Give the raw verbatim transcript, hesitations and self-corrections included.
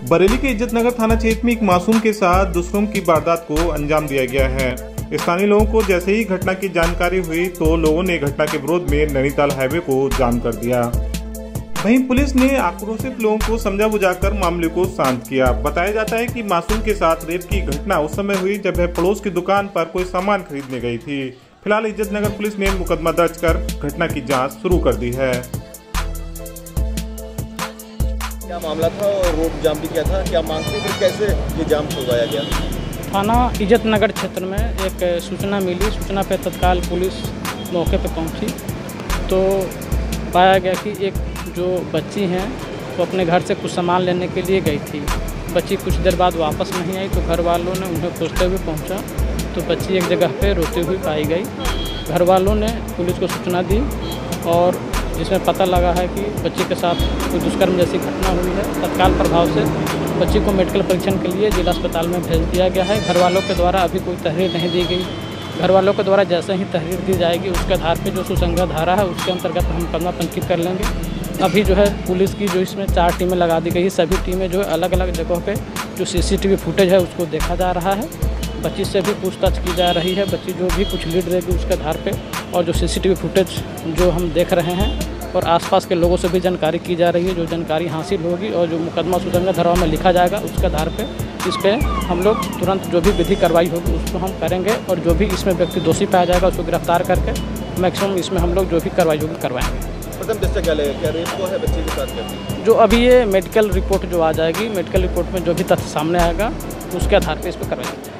बरेली के इज्जत नगर थाना क्षेत्र में एक मासूम के साथ दुष्कर्म की वारदात को अंजाम दिया गया है। स्थानीय लोगों को जैसे ही घटना की जानकारी हुई तो लोगों ने घटना के विरोध में नैनीताल हाईवे को जाम कर दिया। वहीं पुलिस ने आक्रोशित लोगों को समझा बुझाकर मामले को शांत किया। बताया जाता है कि मासूम के साथ रेप की घटना उस समय हुई जब वह पड़ोस की दुकान पर कोई सामान खरीदने गई थी। फिलहाल इज्जत नगर पुलिस ने मुकदमा दर्ज कर घटना की जांच शुरू कर दी है। क्या मामला था और रोड जाम भी किया था, क्या मांगते थे, कैसे ये जाम छुड़वाया गया? थाना इज्जत नगर क्षेत्र में एक सूचना मिली। सूचना पे तत्काल पुलिस मौके पे पहुंची तो पाया गया कि एक जो बच्ची हैं वो अपने घर से कुछ सामान लेने के लिए गई थी। बच्ची कुछ देर बाद वापस नहीं आई तो घर वालों ने उन्हें खोजते हुए पहुंचा तो बच्ची एक जगह पे रोती हुई पाई गई। घर वालों ने पुलिस को सूचना दी और जिसमें पता लगा है कि बच्ची के साथ कोई दुष्कर्म जैसी घटना हुई है। तत्काल प्रभाव से बच्ची को मेडिकल परीक्षण के लिए जिला अस्पताल में भेज दिया गया है। घर वालों के द्वारा अभी कोई तहरीर नहीं दी गई। घर वालों के द्वारा जैसे ही तहरीर दी जाएगी उसके आधार पर जो सुसंगत धारा है उसके अंतर्गत हम मुकदमा पंजीकृत कर लेंगे। अभी जो है पुलिस की जो इसमें चार टीमें लगा दी गई है। सभी टीमें जो है अलग अलग जगहों पे जो सीसीटीवी फुटेज है उसको देखा जा रहा है। बच्ची से भी पूछताछ की जा रही है। बच्ची जो भी कुछ लीड रहेगी उसके आधार पे और जो सीसीटीवी फुटेज जो हम देख रहे हैं और आसपास के लोगों से भी जानकारी की जा रही है। जो जानकारी हासिल होगी और जो मुकदमा सुसंगत धाराओं में लिखा जाएगा उसके आधार पे इस पर हम लोग तुरंत जो भी विधि कार्रवाई होगी उसको हम करेंगे और जो भी इसमें व्यक्ति दोषी पाया जाएगा उसको गिरफ्तार करके मैक्सिमम इसमें हम लोग जो भी कार्रवाई होगी करवाएंगे। प्रथम दृष्टया क्या लगेगा, क्या रेप को है बच्चे के साथ करती? जो अभी ये मेडिकल रिपोर्ट जो आ जाएगी, मेडिकल रिपोर्ट में जो भी तथ्य सामने आएगा उसके आधार पर इस पर कार्रवाई